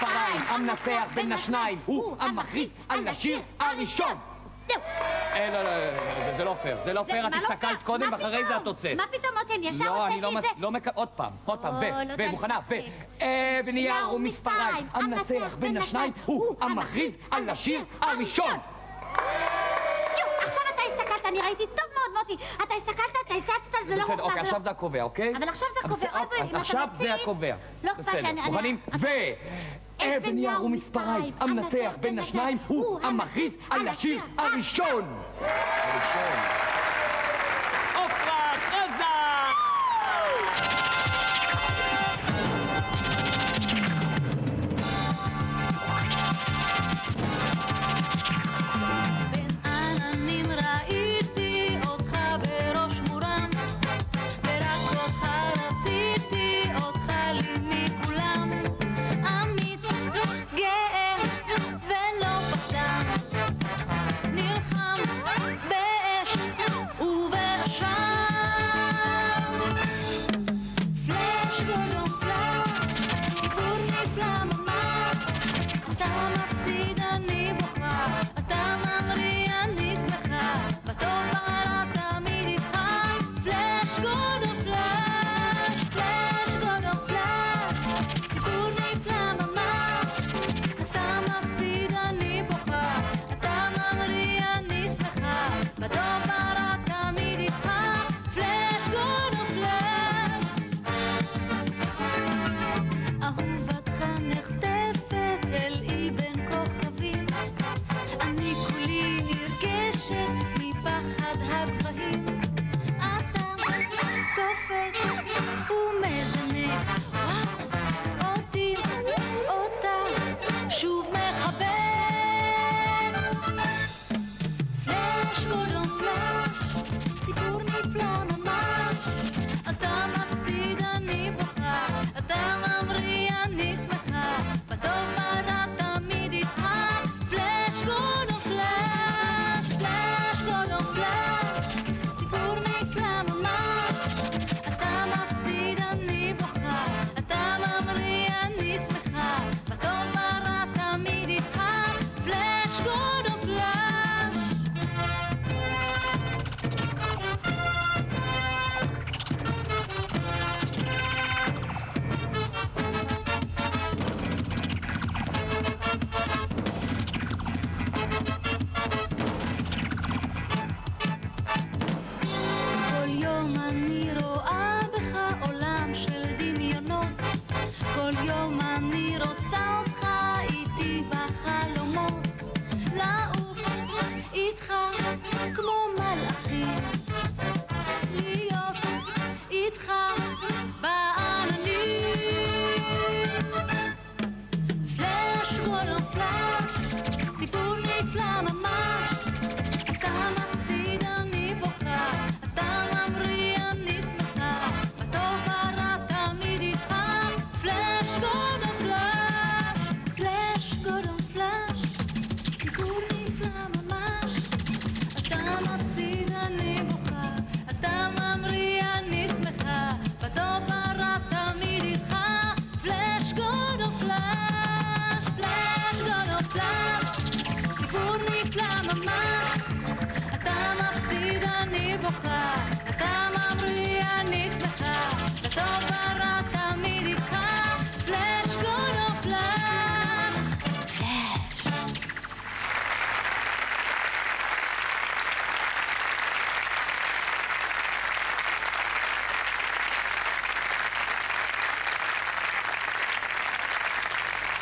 מספריים, המנצח בין השניים הוא המכריז על השיר הראשון. זהו. לא, זה לא פייר, זה לא פייר, את הסתכלת קודם ואחרי זה את הוצאת. מה פתאום אותן? ישר הוצאתי את זה. לא, עוד פעם, ומוכנה, אבן נייר ומספריים, המנצח בין השניים הוא המכריז על השיר הראשון. עכשיו אתה הסתכלת, אני ראיתי טוב מאוד מוטי, אתה הסתכלת, אתה הצצת על זה, לא בסדר, אוקיי, עכשיו זה הקובע, אוקיי? אבל עכשיו זה הקובע, עכשיו זה הקובע. לא אכפת לי, מוכנים? אבן נייר ומספריים, המנצח בין השניים הוא המכריז על השיר הראשון.